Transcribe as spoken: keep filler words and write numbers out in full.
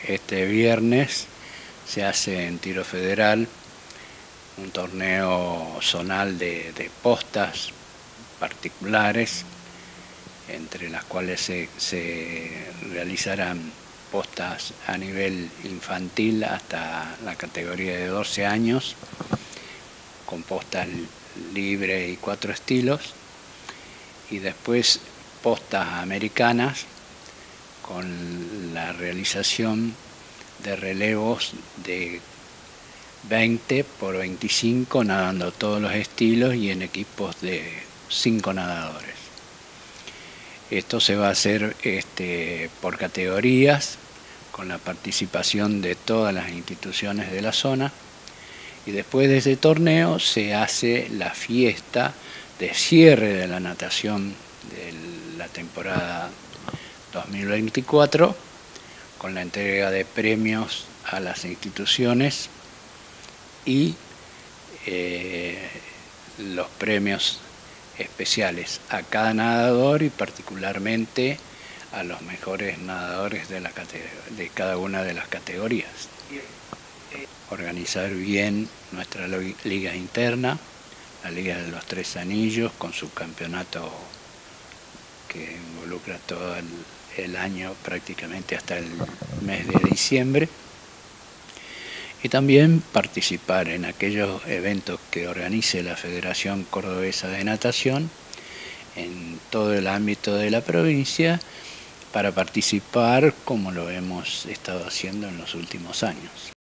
este viernes se hace en Tiro Federal un torneo zonal de, de postas particulares, entre las cuales se, se realizarán postas a nivel infantil hasta la categoría de doce años, con postas libres y cuatro estilos, y después postas americanas con la realización de relevos de veinte por veinticinco, nadando todos los estilos y en equipos de cinco nadadores. Esto se va a hacer este, por categorías, con la participación de todas las instituciones de la zona, y después de ese torneo se hace la fiesta de cierre de la natación de la temporada dos mil veinticuatro, con la entrega de premios a las instituciones y eh, los premios especiales a cada nadador y particularmente a los mejores nadadores de, la de cada una de las categorías. Organizar bien nuestra liga interna, la Liga de los Tres Anillos, con su campeonato que involucra todo el, el año prácticamente hasta el mes de diciembre, y también participar en aquellos eventos que organice la Federación Cordobesa de Natación en todo el ámbito de la provincia, para participar como lo hemos estado haciendo en los últimos años.